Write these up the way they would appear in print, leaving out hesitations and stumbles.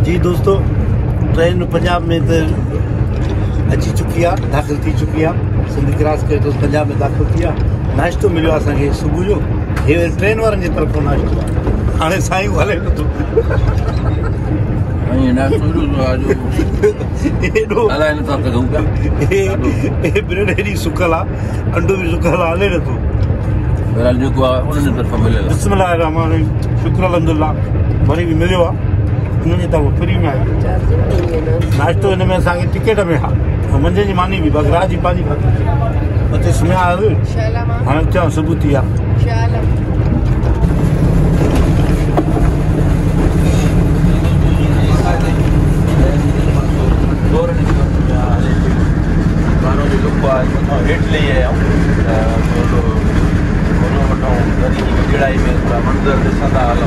जी दोस्तों, ट्रेन पंजाब में तो अची चुकी है, दाख़िल थी चुकी है। सिंध क्रॉस करे तो पंजाब में दाख़िल थी आहे। नाश्तो मिलो असांखे सुबुह जो, हे ट्रेन वारनि जे तरफ़ों नाश्तो आहे। हाणे साईं हले नथो ब्रेड हेॾी सुकल आहे, अंडो बि सुकल आहे, हले नथो। बिस्मिल्लाह रहमान रहीम, शुक्र अल्हम्दुलिल्लाह, वरी बि मिलियो आहे उन्हनि जे तरफ़ों फ्री में आहे नाश्तो। हिन में असांखे टिकेट में आहे, मंझंदि जी मानी बि रात जी पंहिंजी हुते सुम्हिया हाणे चवां सुबुह थी आहे। हेठि लही आया कढ़ाई में मंदिर ॾिसंदा हलूं।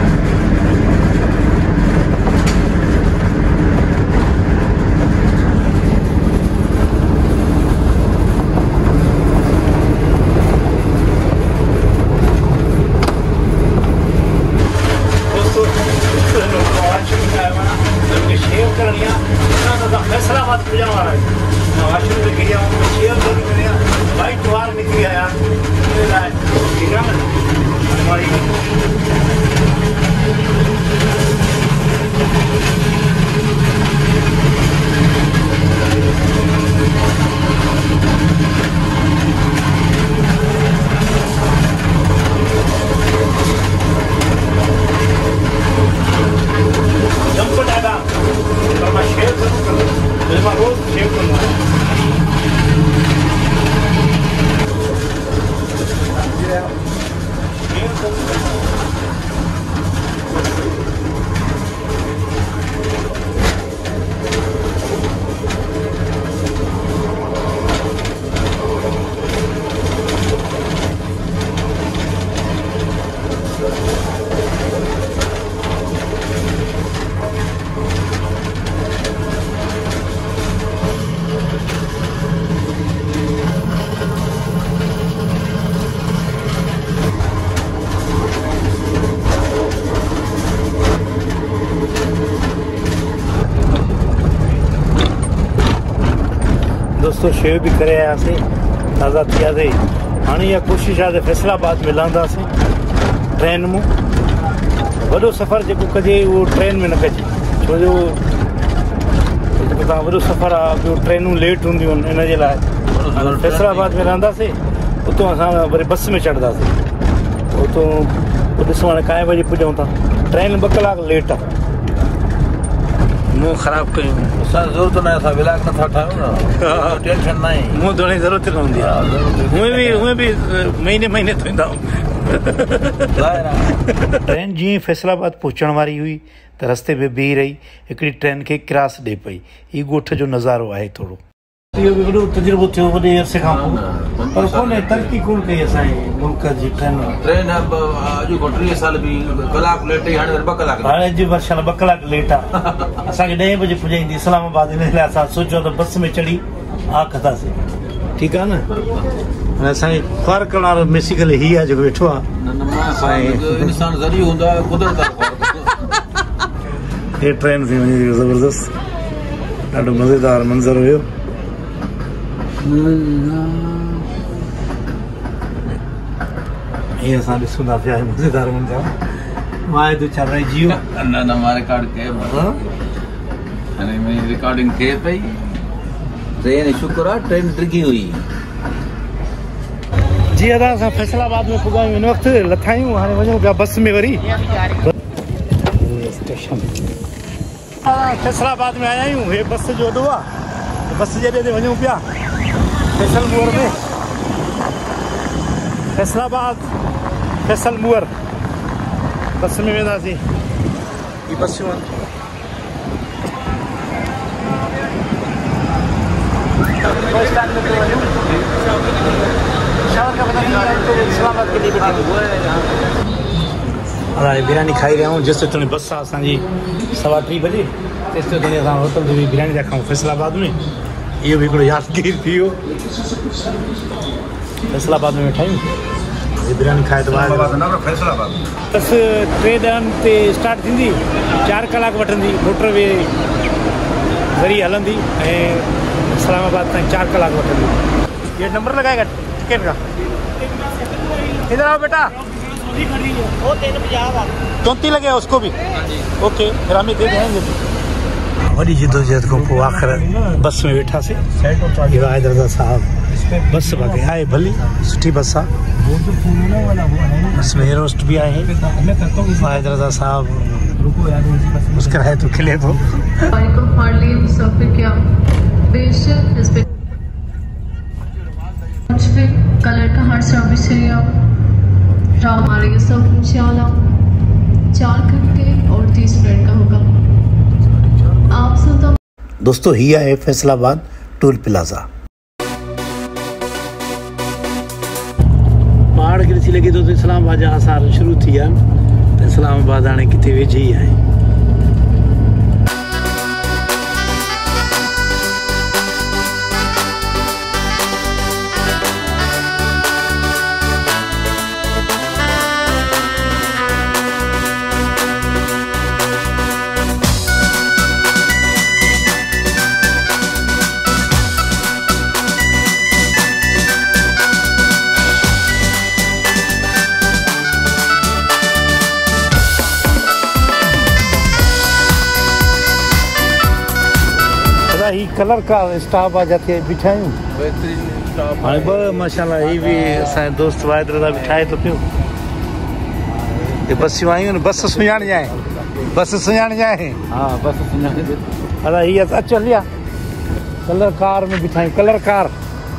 शेयर करनी है फैसलाबाद पूजा वाला वाशरूम में गिरिया शेयर करनी है वाइट वार निकली है यार ठीक है ना हमारी दोस्तों शेव भी करे आयासीं, ताज़ा थी वियासीं। हाणे इहा कोशिशि आहे त फैसलाबाद में लहंदासीं ट्रेन में। वॾो सफ़र जेको कजे उहो ट्रेन में न कजे, छो जो जेको तव्हां वॾो सफ़र आहे ॿियो ट्रेनूं लेट हूंदियूं आहिनि। इन जे लाइ फैसलाबाद में रहंदासीं, उतां असां वरी बस में चढ़ंदासीं। उतां ॾिसूं हाणे काएं बजे पुॼूं था। ट्रेन 2 कलाक लेट आहे। मुंहुं ख़राबु कयूं असां ज़रूरत न आहे, असां विलाक नथा ठाहियूं न, टेंशन न आहे। मुंहुं धोइण जी ज़रूरत न हूंदी आहे, उहे बि महीने महीने धोईंदा आहियूं। ट्रेन जीअं फैसलाबाद पहुचण वारी हुई त रस्ते में बीह रही हिकिड़ी ट्रेन खे क्रॉस ॾे पई। हीउ ॻोठ जो नज़ारो आहे थोरो। इहो बि वॾो तजुर्बो थियो वॾे अरसे खां पोइ, पर कोन्हे तरक़ी कोन कई असांजे मुल्क जी ट्रेन। ट्रेन अॼु खां 30 साल बि कलाक लेट हुई, हाणे 2 कलाक। हाणे अॼु वर्ष 2 कलाक लेट आहे। असांखे 10 बजे पुॼाईंदी इस्लामाबाद, इन लाइ असां सोचियो त बस में चढ़ी आखतासीं। ठीकु आहे न। हाणे असांखे ख्वार करण वारो बेसिकली हीअ आहे जेको वेठो आहे। इंसान ज़रियो हूंदो आहे कुदरत। हे ट्रेन थी वञे ज़बरदस्त, ॾाढो मज़ेदार मंज़र हुयो। ये असां ॾिसूं था पिया मज़ेदार मंज़र। मां तो छा रहिजी वियो न मां रिकॉर्ड कयो हाणे मुंहिंजी रिकॉर्डिंग थिए पई। ट्रेन शुक्र आहे ट्रेन डिगी हुई। जी अदा असां फैसलाबाद में पुॻायूं, हिन वक़्तु लथायूं, हाणे वञूं पिया बस में वरी स्टेशन। फैसलाबाद में आया आहियूं, हे बस जो अॾो आहे, बस जे ॾे वञूं पिया फैसलमुअर में। फैसलाबाद फैसलमुअर बस में वेंदासीं। ये बसियूं आहिनि। हाणे बिरयानी खाई रहिया आहियूं। जेसि ताईं बस आहे असांजी 3:15 बजे, तेसि ताईं असां होटल में बिरयानी था खाऊं फैसलाबाद में। इहो बि हिकिड़ो यादगीर थी वियो। फैसलाबाद में वेठा आहियूं। बिरयानी खाए तो फैसलाबाद बस 3 ॾहनि ते स्टार्ट थींदी 4 कलाक वठंदी मोटरवे ज़रिए हलंदी ऐं इस्लामाबाद ताईं 4 कलाक वठंदी। ये नंबर लगाएगा टिकट का। इधर आओ बेटा। वो 34 लगे उसको भी। ओके फिर हमें दे देंगे। वही जिदोजहद को पोइ आख़िर बस में वेठासीं। हैदराबाद साहब बस बाक़ी आए भली सुठी बस आहे। बस में रोस्ट भी आहे। हैदराबाद साहब मुस्कुराए तो खिले तो। कलर का हर सर्विस है हमारे ये सब इंशाल्लाह 4 घंटे और 30 मिनट का होगा। आप सब दोस्तों ही है फैसलाबाद टोल प्लाजा। पहाड़ गिरची लगी तो इस्लामाबाद जा आसार शुरू थी है। इस्लामाबाद हाणे किथे वेझे ही आहे। ही कलर का स्टाफ आ जाती है बिठायूं हाणे ब माशाल्लाह ही भी असांजो दोस्त वाहिदरा बिठाए तो पियो। ये बसियूं आयूं न बस सुञाणी आहे। बस सुञाणी आहे। हाँ बस सुञाणी। अदा ही अच हलिया कलर कार में बिठायूं कलर कार।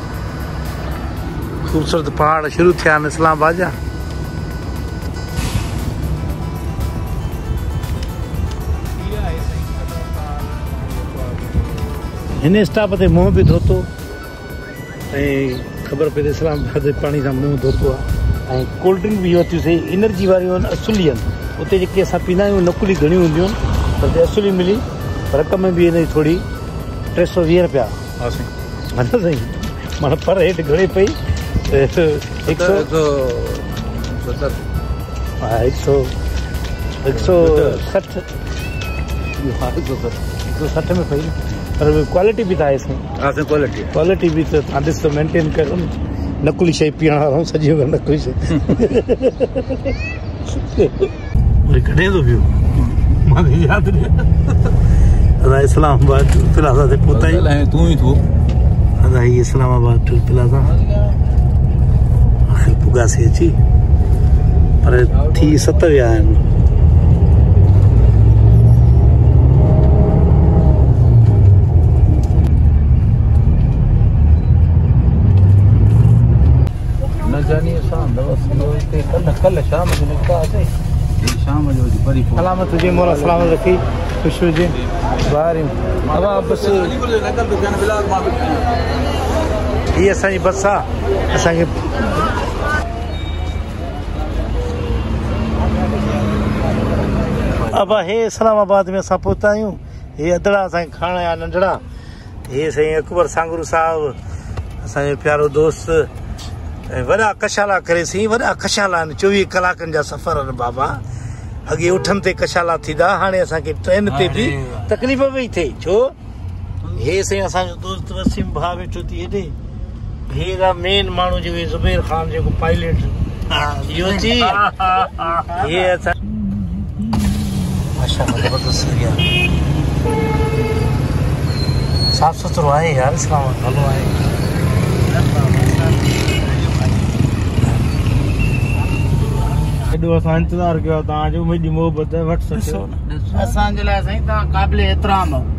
खूबसूरत पहाड़ शुरू थिया आहिनि इस्लामाबाद जा। इन स्टाफ ते मुंहुं बि धोतो ऐं ख़बर पई त इस्लामाबाद जे पाणी सां मुंहुं धोतो आहे। ऐं कोल्ड ड्रिंक बि वरितियूंसीं एनर्जी वारियूं आहिनि असुली आहिनि। उते जेके असां पींदा आहियूं नकुली घणियूं हूंदियूं आहिनि पर असुली मिली रक़म में बि हिन जी थोरी 320 रुपया माना साईं माना पर हेठि घणे पई 160 में पई पर क्वालिटी भी था इसमें। क्वालिटी भी तो तव्हां ॾिस मेंटेन कयो न। नकुली शइ पीअण वारा सॼी नकुली शइ वरी कढे थो पियो मूंखे यादि अदा इस्लामाबाद प्लाज़ा ते पहुता तूं ई थो अदा ही इस्लामाबाद प्लाज़ा आख़िर पुगासीं अची पर थी 7 विया आहिनि। कल शाम जो निकितासीं। शाम जो वरी सलामत हुजे मोला सलामत रखी ख़ुशि हुजे ॿाहिरियूं हवा बस। हीअ असांजी बस आहे। असांखे अब हे इस्लामाबाद में असां पहुता आहियूं। हे अदड़ा असांखे खाइण आया नंढड़ा। हे साईं अकबर सांगरू साहब असांजो प्यारो दोस्त ऐं वॾा कशाला करेसीं। वॾा कशाला आहिनि 24 कलाकनि जा सफ़र आहिनि बाबा। अॻे उठनि ते कशाला थींदा हाणे असांखे ट्रेन ते बि तकलीफ़ पई थिए छो हे साईं असांजो दोस्त वसीम भाउ वेठो थी हेॾे। हे मेन माण्हू जेको ज़ुबैर ख़ान जेको पायलट इहो थी हे असां माशाल्लाह ज़बरदस्त एरिया साफ़ सुथरो आहे यार। इस्लामाबाद भलो आहे। एॾो असां इंतज़ारु कयो तव्हांजो मुंहिंजी मोहबत वटि सघो असांजे लाइ साईं तव्हां क़ाबिल एतिराम हो।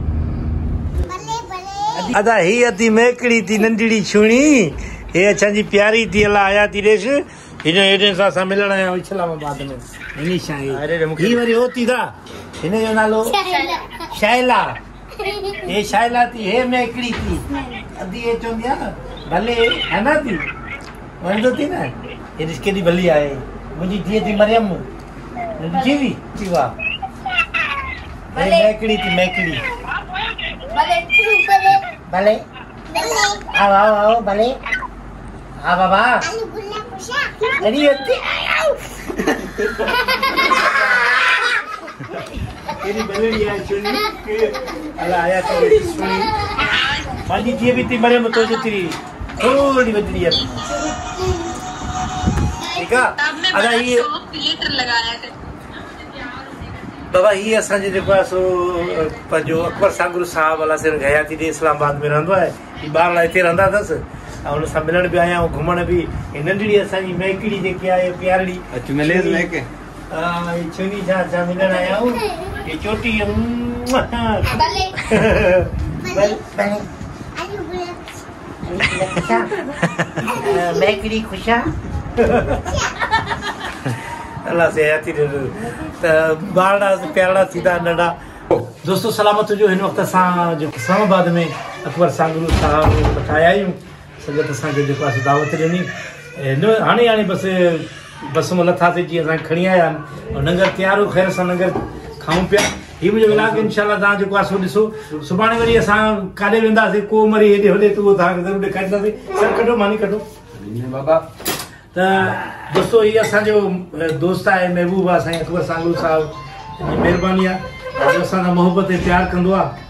अदा ही अती मेकड़ी थी नंढड़ी छुणी हे असांजी प्यारी थी अला आया थी ॾेस हिन हेॾे सां असां मिलण आया इस्लामाबाद में। हिन ही वरी हो थी था हिन जो नालो शाइला। हे शाइला थी हे मेकड़ी थी अदी हे चवंदी आहे न भले है न थी वणंदो थी न हे ॾिस केॾी भली आहे। मुझी धीअ थी मरियम ॾिठी हुई थी वाह मैकड़ी थी मैकड़ी भले आओ आओ आओ भले हाँ बाबा अरे तेरी बलड़ी है चुनी अल्लाह आया तो सुनी माजी जी भी ती मरे में तो तेरी थोड़ी बदली है ठीक है अदा ये थिएटर लगाया थे बाबा ये असांजे जेको आहे सो पंहिंजो अकबर सांगुर साहब अला से गया थी इस्लामाबाद में रहंदो आहे ई ॿार हिते रहंदा अथसि ऐं हुन सां मिलण बि आया ऐं घुमण बि नंढड़ी असांजी मैकड़ी जेकी आहे प्यारड़ी छुनी छा मिलण आया आहियूं ये चोटी मैकड़ी खुशा अल्लाह से हयाती त ॿारड़ा प्यारा थींदा नंढा दोस्तों सलामत जो हिन वक़्तु असां जो इस्लामाबाद में अकबर सांगुर साहब वटि आया आहियूं संगत असांखे जेको आहे दावत ॾिनी हाणे हाणे बस में लथासीं जीअं असांखे खणी आया आहिनि ऐं लंगर तयारु ख़ैर सां लंगर खाऊं पिया हीउ मुंहिंजो व्लॉग इंशाल्लाह तव्हां जेको आहे सो ॾिसो सुभाणे वरी असां काॾे वेंदासीं को वरी हेॾे होॾे त उहो तव्हांखे ज़रूरु ॾेखारींदासीं सभु कढो मानी कढो बाबा त दोस्तों ये असांजो दोस्त आहे महबूब आहे साईं अकबर सांगुर साहब जी महिरबानी आहे जो असांजा मोहब्बत ऐं प्यार कंदो आहे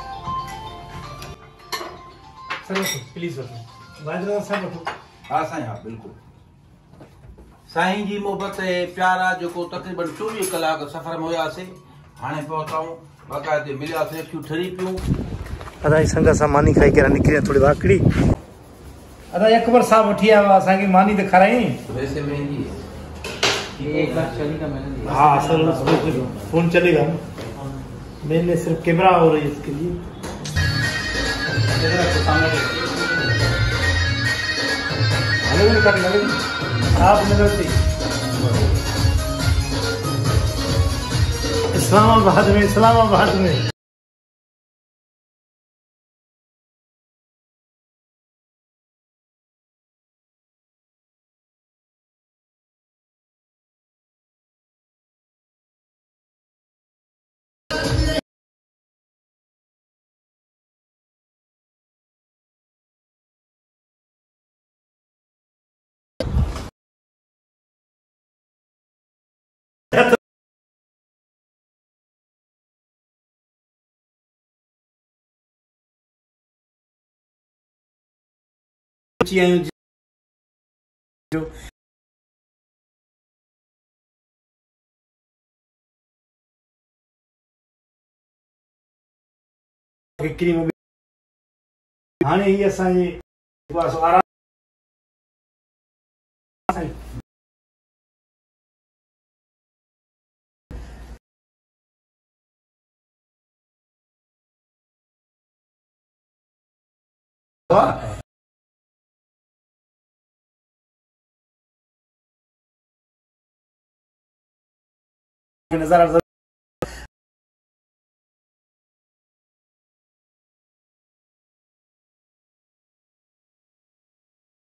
प्लीज़ वठो बाजरा सां वठो हाँ साईं हाँ बिल्कुल साईं जी मोहब्बत प्यार आहे जेको तक़रीबन 24 कलाक सफ़र में हुयासीं हाणे पहुताऊं बाक़ाइदे मिलियासीं अखियूं ठरी पियूं अदा संग सां मानी खाई करे निकिरी थोड़ी वाकड़ी अदा अकबर साहब वठी आया हुआ असांखे मानी त खाराई वैसे महंगी है एक बार चली का मिलेगी हाँ सर फोन चलेगा मैंने सिर्फ कैमरा हो रही है इसके लिए आप इस्लामाबाद में जो हाणे ही असांजे आराम नजारा